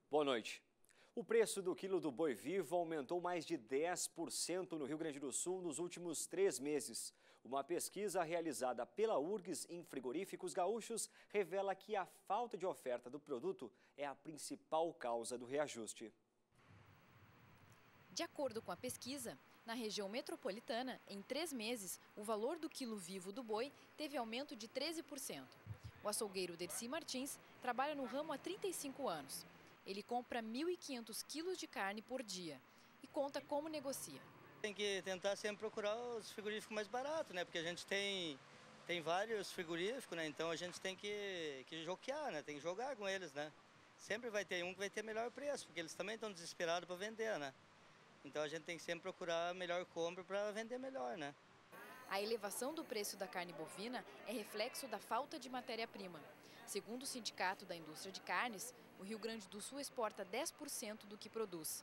Boa noite. O preço do quilo do boi vivo aumentou mais de 10% no Rio Grande do Sul nos últimos 3 meses. Uma pesquisa realizada pela URGS em frigoríficos gaúchos revela que a falta de oferta do produto é a principal causa do reajuste. De acordo com a pesquisa, na região metropolitana, em 3 meses, o valor do quilo vivo do boi teve aumento de 13%. O açougueiro Dercy Martins trabalha no ramo há 35 anos. Ele compra 1.500 quilos de carne por dia e conta como negocia. Tem que tentar sempre procurar os frigoríficos mais baratos, né? Porque a gente tem vários frigoríficos, né? Então a gente tem que joquear, né? Tem que jogar com eles, né? Sempre vai ter um que vai ter melhor preço, porque eles também estão desesperados para vender, né? Então a gente tem que sempre procurar melhor compra para vender melhor, né? A elevação do preço da carne bovina é reflexo da falta de matéria-prima. Segundo o Sindicato da Indústria de Carnes, o Rio Grande do Sul exporta 10% do que produz.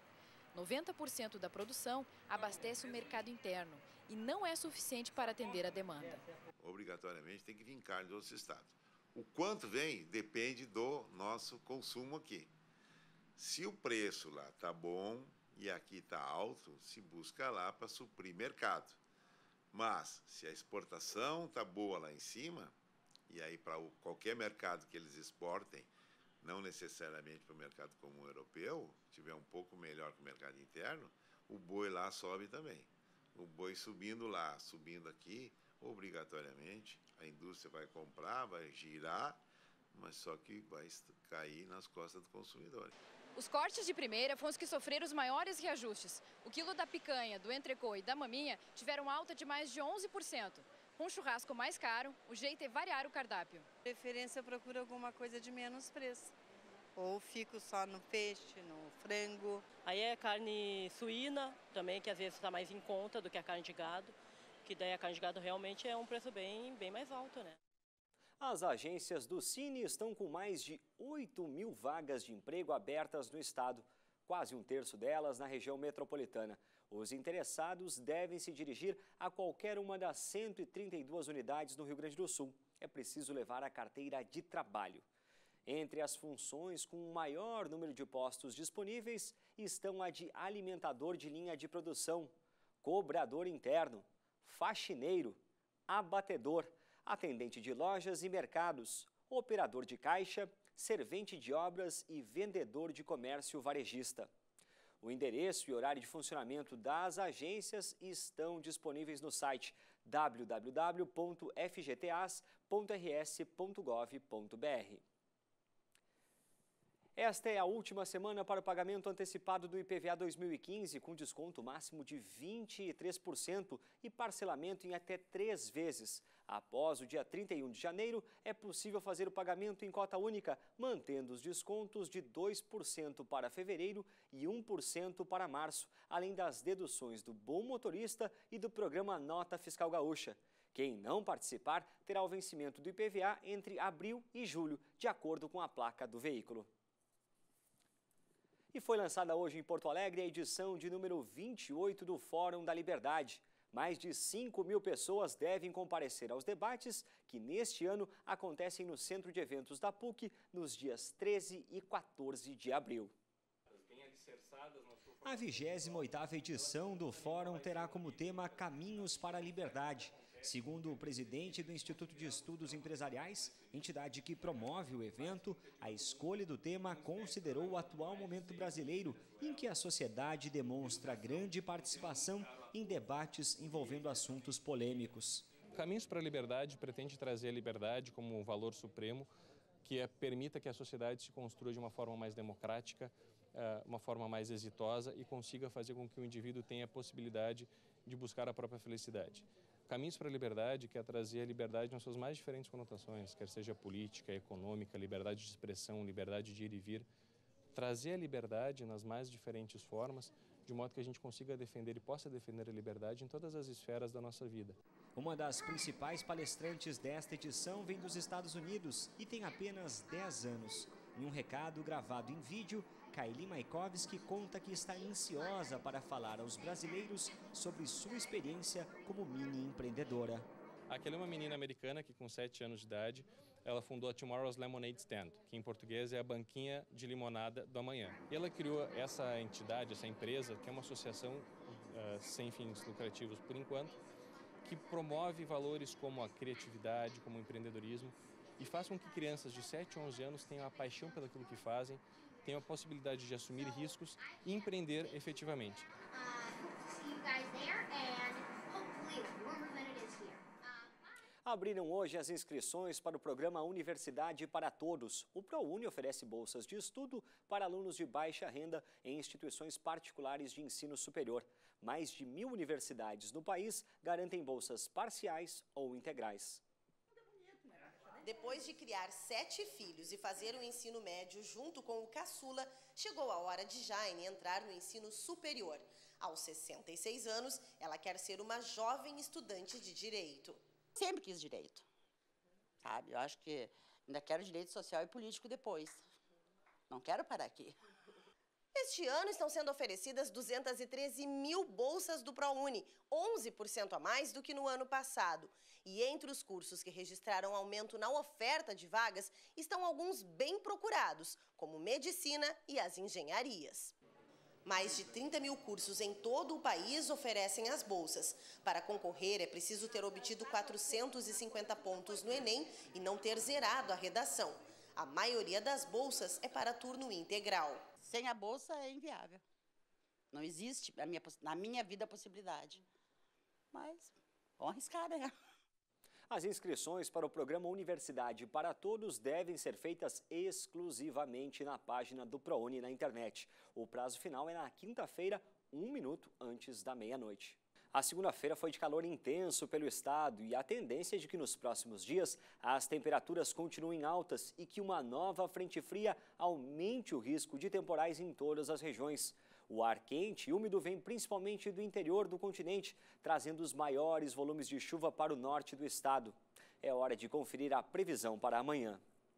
90% da produção abastece o mercado interno e não é suficiente para atender a demanda. Obrigatoriamente tem que vir carne dos outros estados. O quanto vem depende do nosso consumo aqui. Se o preço lá está bom e aqui está alto, se busca lá para suprir mercado. Mas se a exportação está boa lá em cima, e aí para qualquer mercado que eles exportem, não necessariamente para o mercado comum europeu, tiver um pouco melhor que o mercado interno, o boi lá sobe também. O boi subindo lá, subindo aqui, obrigatoriamente, a indústria vai comprar, vai girar, mas só que vai cair nas costas do consumidor. Os cortes de primeira foram os que sofreram os maiores reajustes. O quilo da picanha, do entrecô e da maminha tiveram alta de mais de 11%. Com o churrasco mais caro, o jeito é variar o cardápio. Preferência, eu procuro alguma coisa de menos preço. Ou fico só no peixe, no frango. Aí é carne suína também, que às vezes está mais em conta do que a carne de gado. Que daí a carne de gado realmente é um preço bem mais alto, né? As agências do Cine estão com mais de 8.000 vagas de emprego abertas no estado, quase um terço delas na região metropolitana. Os interessados devem se dirigir a qualquer uma das 132 unidades no Rio Grande do Sul. É preciso levar a carteira de trabalho. Entre as funções com o maior número de postos disponíveis estão a de alimentador de linha de produção, cobrador interno, faxineiro, abatedor, atendente de lojas e mercados, operador de caixa, servente de obras e vendedor de comércio varejista. O endereço e horário de funcionamento das agências estão disponíveis no site www.fgtas.rs.gov.br. Esta é a última semana para o pagamento antecipado do IPVA 2015, com desconto máximo de 23% e parcelamento em até 3 vezes. Após o dia 31 de janeiro, é possível fazer o pagamento em cota única, mantendo os descontos de 2% para fevereiro e 1% para março, além das deduções do Bom Motorista e do programa Nota Fiscal Gaúcha. Quem não participar terá o vencimento do IPVA entre abril e julho, de acordo com a placa do veículo. E foi lançada hoje em Porto Alegre a edição de número 28 do Fórum da Liberdade. Mais de 5.000 pessoas devem comparecer aos debates que neste ano acontecem no Centro de Eventos da PUC nos dias 13 e 14 de abril. A 28ª edição do Fórum terá como tema Caminhos para a Liberdade. Segundo o presidente do Instituto de Estudos Empresariais, entidade que promove o evento, a escolha do tema considerou o atual momento brasileiro em que a sociedade demonstra grande participação em debates envolvendo assuntos polêmicos. Caminhos para a Liberdade pretende trazer a liberdade como um valor supremo que permita que a sociedade se construa de uma forma mais democrática, uma forma mais exitosa e consiga fazer com que o indivíduo tenha a possibilidade de buscar a própria felicidade. Caminhos para a Liberdade quer trazer a liberdade nas suas mais diferentes conotações, quer seja política, econômica, liberdade de expressão, liberdade de ir e vir. Trazer a liberdade nas mais diferentes formas, de modo que a gente consiga defender e possa defender a liberdade em todas as esferas da nossa vida. Uma das principais palestrantes desta edição vem dos Estados Unidos e tem apenas 10 anos. Em um recado gravado em vídeo, Kaili Maikovski conta que está ansiosa para falar aos brasileiros sobre sua experiência como mini empreendedora. Aquela é uma menina americana que com 7 anos de idade ela fundou a Tomorrow's Lemonade Stand, que em português é a banquinha de limonada do amanhã. E ela criou essa entidade, essa empresa, que é uma associação sem fins lucrativos por enquanto, que promove valores como a criatividade, como o empreendedorismo, e faz com que crianças de 7 a 11 anos tenham a paixão pelo que fazem, tenham a possibilidade de assumir riscos e empreender efetivamente. Abriram hoje as inscrições para o programa Universidade para Todos. O ProUni oferece bolsas de estudo para alunos de baixa renda em instituições particulares de ensino superior. Mais de 1.000 universidades no país garantem bolsas parciais ou integrais. Depois de criar 7 filhos e fazer o ensino médio junto com o caçula, chegou a hora de Jaine entrar no ensino superior. Aos 66 anos, ela quer ser uma jovem estudante de direito. Sempre quis direito, sabe? Eu acho que ainda quero direito social e político depois. Não quero parar aqui. Este ano estão sendo oferecidas 213 mil bolsas do ProUni, 11% a mais do que no ano passado. E entre os cursos que registraram aumento na oferta de vagas, estão alguns bem procurados, como medicina e as engenharias. Mais de 30 mil cursos em todo o país oferecem as bolsas. Para concorrer, é preciso ter obtido 450 pontos no Enem e não ter zerado a redação. A maioria das bolsas é para turno integral. Sem a bolsa é inviável. Não existe na minha vida a possibilidade. Mas vamos arriscar, né? As inscrições para o programa Universidade para Todos devem ser feitas exclusivamente na página do ProUni na internet. O prazo final é na quinta-feira, 1 minuto antes da meia-noite. A segunda-feira foi de calor intenso pelo estado e a tendência é de que nos próximos dias as temperaturas continuem altas e que uma nova frente fria aumente o risco de temporais em todas as regiões. O ar quente e úmido vem principalmente do interior do continente, trazendo os maiores volumes de chuva para o norte do estado. É hora de conferir a previsão para amanhã.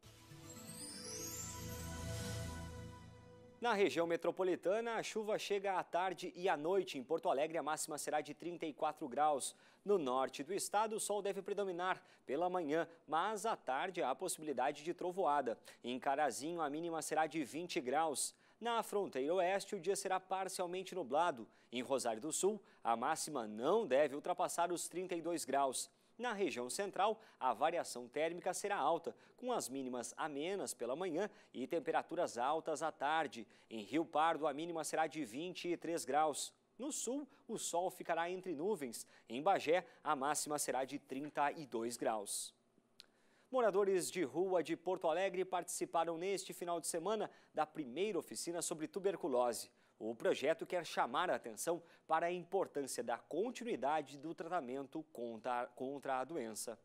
Na região metropolitana, a chuva chega à tarde e à noite. Em Porto Alegre, a máxima será de 34 graus. No norte do estado, o sol deve predominar pela manhã, mas à tarde há a possibilidade de trovoada. Em Carazinho, a mínima será de 20 graus. Na fronteira oeste, o dia será parcialmente nublado. Em Rosário do Sul, a máxima não deve ultrapassar os 32 graus. Na região central, a variação térmica será alta, com as mínimas amenas pela manhã e temperaturas altas à tarde. Em Rio Pardo, a mínima será de 23 graus. No sul, o sol ficará entre nuvens. Em Bagé, a máxima será de 32 graus. Moradores de rua de Porto Alegre participaram neste final de semana da primeira oficina sobre tuberculose. O projeto quer chamar a atenção para a importância da continuidade do tratamento contra a doença.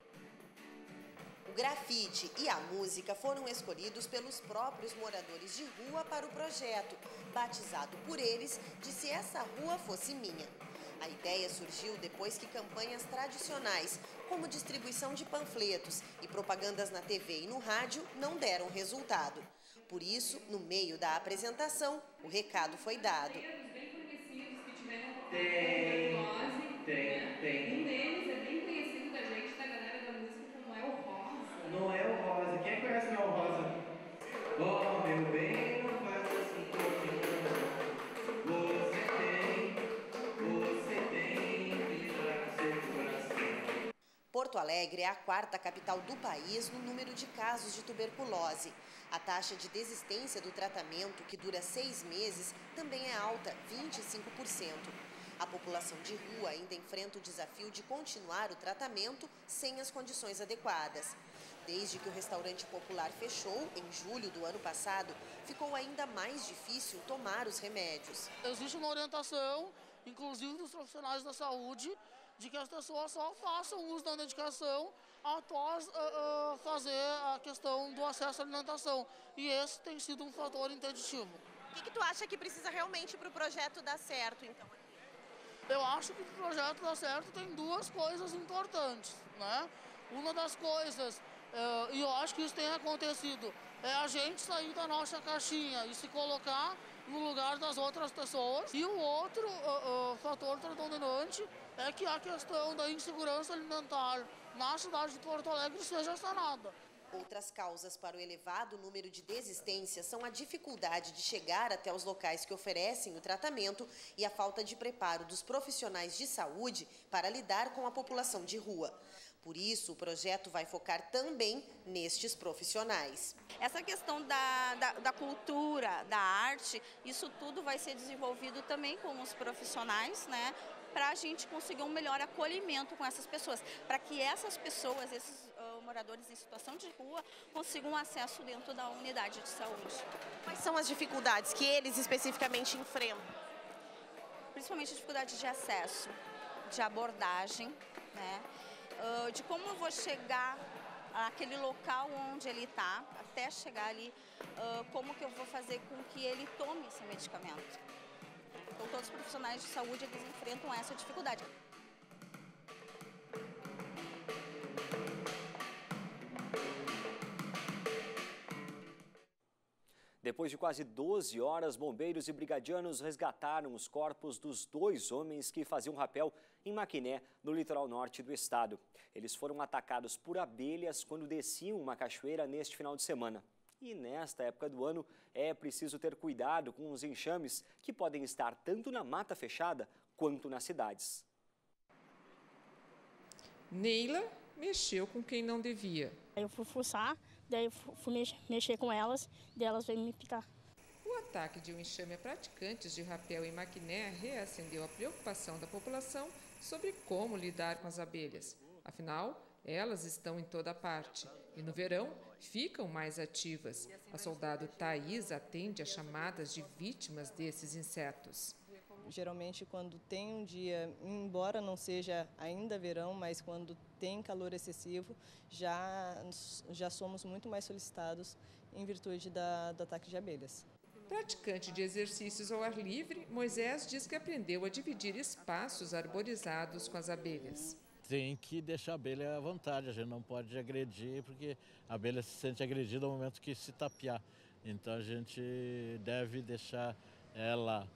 O grafite e a música foram escolhidos pelos próprios moradores de rua para o projeto, batizado por eles de Se Essa Rua Fosse Minha. A ideia surgiu depois que campanhas tradicionais, como distribuição de panfletos e propagandas na TV e no rádio, não deram resultado. Por isso, no meio da apresentação, o recado foi dado. Tem. Um deles é bem conhecido da gente, da galera da música, que é o Noel Rosa. Noel Rosa. Quem conhece Noel Rosa? Oh, meu bem, não faz assim comigo. Você tem que lidar com seu coração. Porto Alegre é a 4ª capital do país no número de casos de tuberculose. A taxa de desistência do tratamento, que dura 6 meses, também é alta, 25%. A população de rua ainda enfrenta o desafio de continuar o tratamento sem as condições adequadas. Desde que o restaurante popular fechou, em julho do ano passado, ficou ainda mais difícil tomar os remédios. Existe uma orientação, inclusive dos profissionais da saúde, de que as pessoas só façam uso da medicação após fazer a questão do acesso à alimentação. E esse tem sido um fator interditivo. O que tu acha que precisa realmente para o projeto dar certo, então? Eu acho que o projeto dar certo tem 2 coisas importantes, né? Uma das coisas, e eu acho que isso tem acontecido, é a gente sair da nossa caixinha e se colocar no lugar das outras pessoas. E o outro fator predominante é que a questão da insegurança alimentar na cidade de Porto Alegre seja sanada. Outras causas para o elevado número de desistências são a dificuldade de chegar até os locais que oferecem o tratamento e a falta de preparo dos profissionais de saúde para lidar com a população de rua. Por isso, o projeto vai focar também nestes profissionais. Essa questão da cultura, da arte, isso tudo vai ser desenvolvido também com os profissionais, né? Para a gente conseguir um melhor acolhimento com essas pessoas, para que essas pessoas, esses moradores em situação de rua, consigam acesso dentro da unidade de saúde. Quais são as dificuldades que eles especificamente enfrentam? Principalmente a dificuldade de acesso, de abordagem, né? De como eu vou chegar àquele local onde ele está, até chegar ali, como que eu vou fazer com que ele tome esse medicamento. Então, todos os profissionais de saúde, eles enfrentam essa dificuldade. Depois de quase 12 horas, bombeiros e brigadianos resgataram os corpos dos 2 homens que faziam rapel em Maquiné, no litoral norte do estado. Eles foram atacados por abelhas quando desciam uma cachoeira neste final de semana. E nesta época do ano, é preciso ter cuidado com os enxames que podem estar tanto na mata fechada quanto nas cidades. Neila mexeu com quem não devia. Eu fui fuçar, daí fui mexer com elas, daí elas veio me picar. O ataque de um enxame a praticantes de rapel em Maquiné reacendeu a preocupação da população sobre como lidar com as abelhas. Afinal, elas estão em toda parte e no verão ficam mais ativas. A soldado Thaís atende às chamadas de vítimas desses insetos. Geralmente, quando tem um dia, embora não seja ainda verão, mas quando tem calor excessivo, já somos muito mais solicitados em virtude do ataque de abelhas. Praticante de exercícios ao ar livre, Moisés diz que aprendeu a dividir espaços arborizados com as abelhas. Tem que deixar a abelha à vontade, a gente não pode agredir, porque a abelha se sente agredida no momento que se tapear. Então a gente deve deixar ela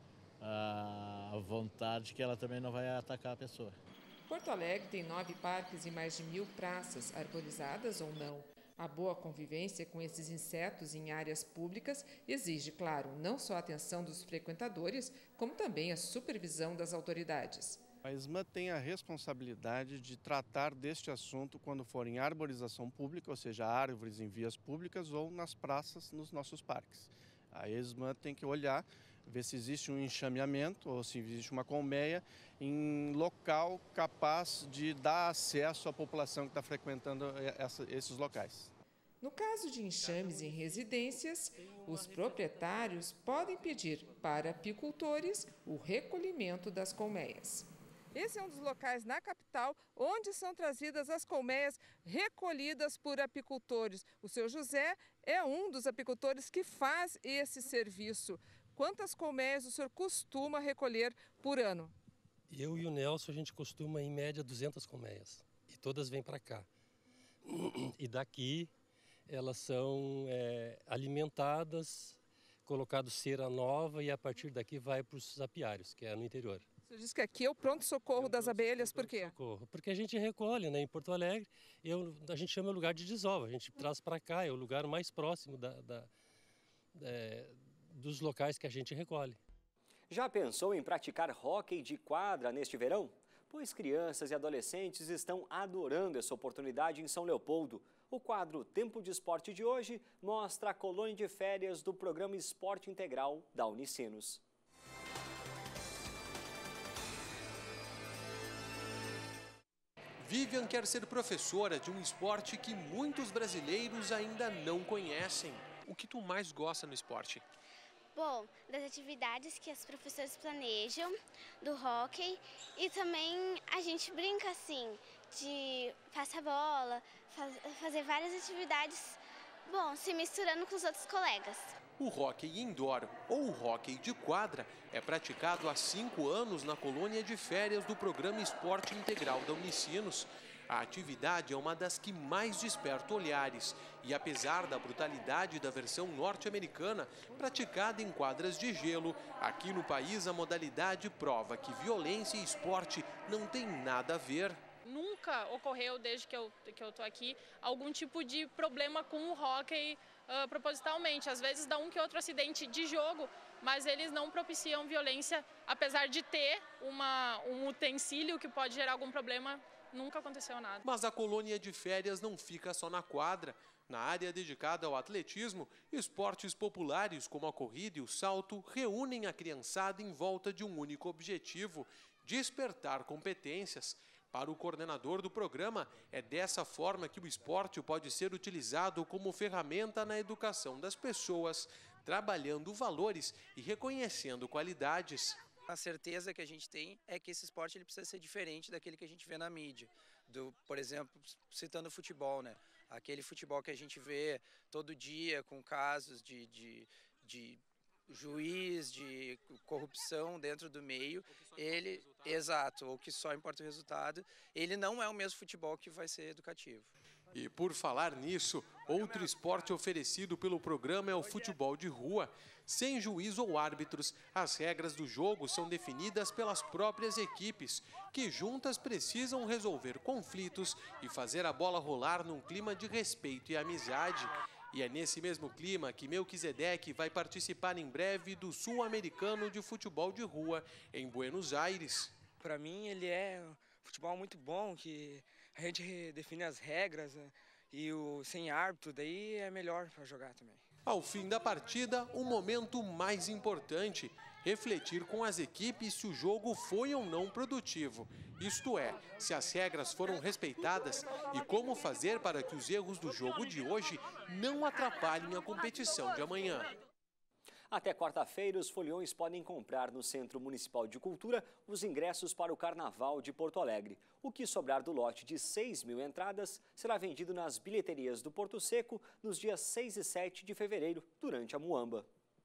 à vontade, que ela também não vai atacar a pessoa. Porto Alegre tem 9 parques e mais de 1000 praças, arborizadas ou não. A boa convivência com esses insetos em áreas públicas exige, claro, não só a atenção dos frequentadores, como também a supervisão das autoridades. A ESMA tem a responsabilidade de tratar deste assunto quando for em arborização pública, ou seja, árvores em vias públicas ou nas praças, nos nossos parques. A ESMA tem que olhar, ver se existe um enxameamento ou se existe uma colmeia em local capaz de dar acesso à população que está frequentando esses locais. No caso de enxames em residências, os proprietários podem pedir para apicultores o recolhimento das colmeias. Esse é um dos locais na capital onde são trazidas as colmeias recolhidas por apicultores. O seu José é um dos apicultores que faz esse serviço. Quantas colmeias o senhor costuma recolher por ano? Eu e o Nelson, a gente costuma, em média, 200 colmeias. E todas vêm para cá. E daqui, elas são alimentadas, colocado cera nova e a partir daqui vai para os apiários, que é no interior. Você diz que aqui é o pronto-socorro das abelhas, por quê? Porque a gente recolhe, né? Em Porto Alegre, a gente chama o lugar de desova, a gente traz para cá, é o lugar mais próximo dos locais que a gente recolhe. Já pensou em praticar hóquei de quadra neste verão? Pois crianças e adolescentes estão adorando essa oportunidade em São Leopoldo. O quadro Tempo de Esporte de hoje mostra a colônia de férias do programa Esporte Integral da Unicinos. Vivian quer ser professora de um esporte que muitos brasileiros ainda não conhecem. O que tu mais gosta no esporte? Bom, das atividades que as professoras planejam, do hóquei e também a gente brinca assim, de passar bola, fazer várias atividades, bom, se misturando com os outros colegas. O hóquei indoor, ou hóquei de quadra, é praticado há 5 anos na colônia de férias do programa Esporte Integral da Unicinos. A atividade é uma das que mais desperta olhares e, apesar da brutalidade da versão norte-americana, praticada em quadras de gelo, aqui no país a modalidade prova que violência e esporte não tem nada a ver. nunca ocorreu, desde que eu estou aqui, algum tipo de problema com o hóquei propositalmente. Às vezes dá um que outro acidente de jogo, mas eles não propiciam violência, apesar de ter um utensílio que pode gerar algum problema, nunca aconteceu nada. Mas a colônia de férias não fica só na quadra. Na área dedicada ao atletismo, esportes populares como a corrida e o salto reúnem a criançada em volta de um único objetivo: despertar competências. Para o coordenador do programa, é dessa forma que o esporte pode ser utilizado como ferramenta na educação das pessoas, trabalhando valores e reconhecendo qualidades. A certeza que a gente tem é que esse esporte ele precisa ser diferente daquele que a gente vê na mídia. Por exemplo, citando o futebol, né? Aquele futebol que a gente vê todo dia com casos de juiz, de corrupção dentro do meio, exato, ou que só importa o resultado, ele não é o mesmo futebol que vai ser educativo. E por falar nisso, outro esporte oferecido pelo programa é o futebol de rua. Sem juiz ou árbitros, as regras do jogo são definidas pelas próprias equipes, que juntas precisam resolver conflitos e fazer a bola rolar num clima de respeito e amizade. E é nesse mesmo clima que Melquisedeque vai participar em breve do Sul-Americano de Futebol de Rua, em Buenos Aires. Para mim, ele é um futebol muito bom, que a gente define as regras, né? E sem árbitro, daí é melhor para jogar também. Ao fim da partida, o momento mais importante: refletir com as equipes se o jogo foi ou não produtivo. Isto é, se as regras foram respeitadas e como fazer para que os erros do jogo de hoje não atrapalhem a competição de amanhã. Até quarta-feira, os foliões podem comprar no Centro Municipal de Cultura os ingressos para o Carnaval de Porto Alegre. O que sobrar do lote de 6.000 entradas será vendido nas bilheterias do Porto Seco nos dias 6 e 7 de fevereiro, durante a Muamba.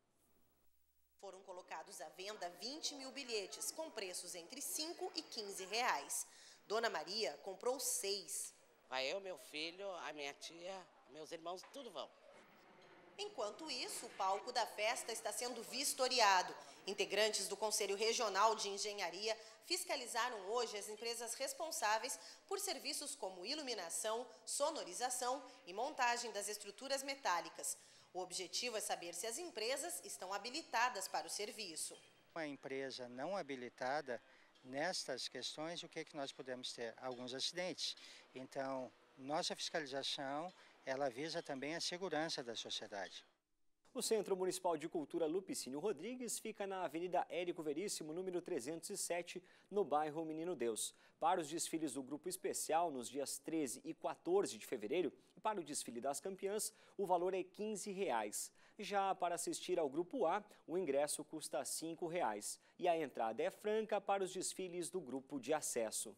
Foram colocados à venda 20.000 bilhetes, com preços entre R$ 5 e R$ 15 reais. Dona Maria comprou 6. Vai eu, meu filho, a minha tia, meus irmãos, tudo vão. Enquanto isso, o palco da festa está sendo vistoriado. Integrantes do Conselho Regional de Engenharia fiscalizaram hoje as empresas responsáveis por serviços como iluminação, sonorização e montagem das estruturas metálicas. O objetivo é saber se as empresas estão habilitadas para o serviço. Uma empresa não habilitada, nestas questões, o que é que nós podemos ter? Alguns acidentes. Então, nossa fiscalização, ela visa também a segurança da sociedade. O Centro Municipal de Cultura Lupicínio Rodrigues fica na Avenida Érico Veríssimo, número 307, no bairro Menino Deus. Para os desfiles do Grupo Especial, nos dias 13 e 14 de fevereiro, e para o desfile das campeãs, o valor é R$ 15. Já para assistir ao Grupo A, o ingresso custa R$ 5 e a entrada é franca para os desfiles do Grupo de Acesso.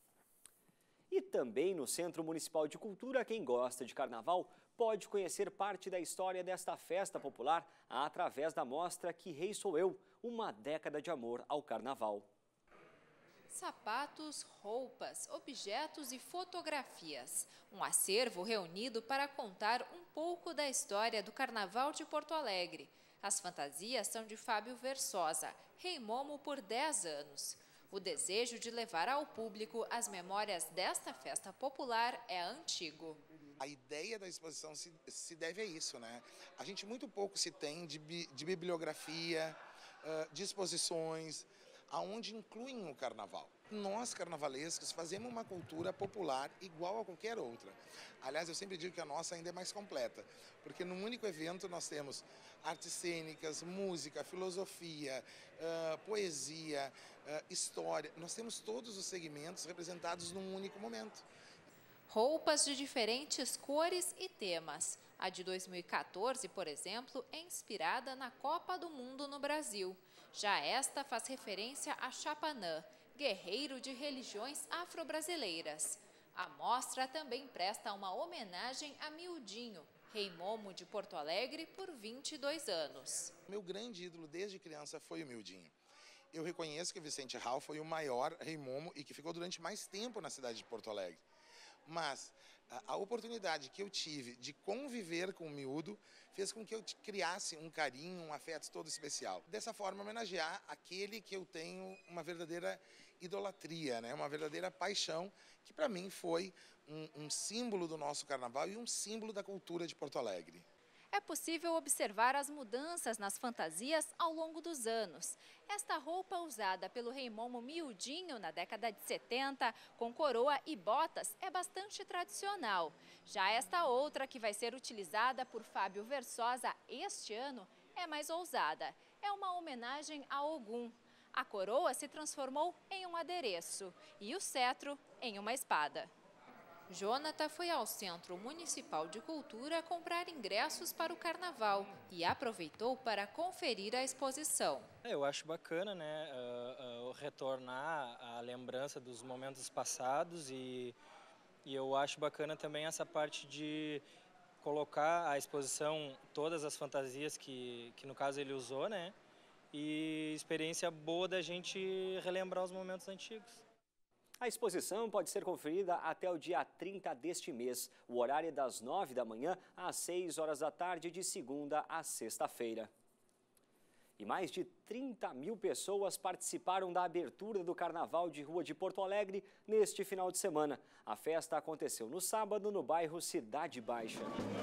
E também no Centro Municipal de Cultura, quem gosta de carnaval pode conhecer parte da história desta festa popular através da mostra Que Rei Sou Eu, uma década de amor ao carnaval. Sapatos, roupas, objetos e fotografias. Um acervo reunido para contar um pouco da história do Carnaval de Porto Alegre. As fantasias são de Fábio Versosa, Rei Momo por 10 anos. O desejo de levar ao público as memórias desta festa popular é antigo. A ideia da exposição se deve a isso, né? A gente muito pouco se tem de bibliografia, de exposições, aonde incluem o carnaval. Nós, carnavalescos, fazemos uma cultura popular igual a qualquer outra. Aliás, eu sempre digo que a nossa ainda é mais completa, porque num único evento nós temos artes cênicas, música, filosofia, poesia, história. Nós temos todos os segmentos representados num único momento. Roupas de diferentes cores e temas. A de 2014, por exemplo, é inspirada na Copa do Mundo no Brasil. Já esta faz referência a Chapanã, guerreiro de religiões afro-brasileiras. A mostra também presta uma homenagem a Miudinho, Rei Momo de Porto Alegre por 22 anos. Meu grande ídolo desde criança foi o Miudinho. Eu reconheço que Vicente Hall foi o maior Rei Momo e que ficou durante mais tempo na cidade de Porto Alegre. Mas A oportunidade que eu tive de conviver com o miúdo fez com que eu criasse um carinho, um afeto todo especial. Dessa forma, homenagear aquele que eu tenho uma verdadeira idolatria, né? Uma verdadeira paixão, que para mim foi um símbolo do nosso carnaval e um símbolo da cultura de Porto Alegre. É possível observar as mudanças nas fantasias ao longo dos anos. Esta roupa usada pelo Rei Momo miudinho na década de 70, com coroa e botas, é bastante tradicional. Já esta outra, que vai ser utilizada por Fábio Versosa este ano, é mais ousada. É uma homenagem a Ogum. A coroa se transformou em um adereço e o cetro em uma espada. Jonathan foi ao Centro Municipal de Cultura comprar ingressos para o Carnaval e aproveitou para conferir a exposição. Eu acho bacana, né, retornar a lembrança dos momentos passados e eu acho bacana também essa parte de colocar à exposição todas as fantasias que no caso ele usou, né, e experiência boa da gente relembrar os momentos antigos. A exposição pode ser conferida até o dia 30 deste mês. O horário é das 9 da manhã às 6 horas da tarde, de segunda a sexta-feira. E mais de 30 mil pessoas participaram da abertura do Carnaval de Rua de Porto Alegre neste final de semana. A festa aconteceu no sábado no bairro Cidade Baixa.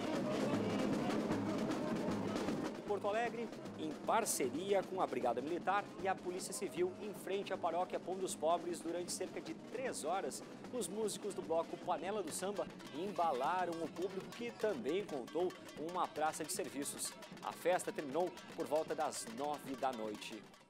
Porto Alegre, em parceria com a Brigada Militar e a Polícia Civil, em frente à paróquia Pão dos Pobres, durante cerca de 3 horas, os músicos do bloco Panela do Samba embalaram o público, que também contou com uma praça de serviços. A festa terminou por volta das 9 da noite.